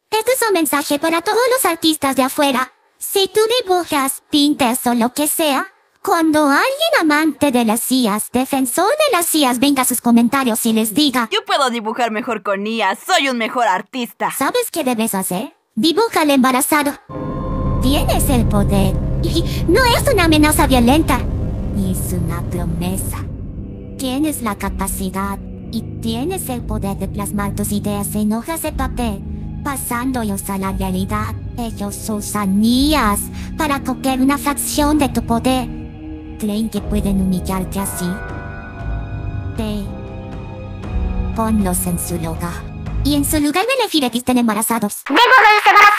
Este es un mensaje para todos los artistas de afuera. Si tú dibujas, pintas o lo que sea, cuando alguien amante de las IAs, defensor de las IAs, venga a sus comentarios y les diga: yo puedo dibujar mejor con IA, soy un mejor artista. ¿Sabes qué debes hacer? Dibuja al embarazado. Tienes el poder. Y no es una amenaza violenta, es una promesa. Tienes la capacidad y tienes el poder de plasmar tus ideas en hojas de papel, pasándolos a la realidad. Ellos usan IAs para coger una fracción de tu poder. ¿Creen que pueden humillarte así? Ponlos en su lugar. Y en su lugar me refiero a que estén embarazados.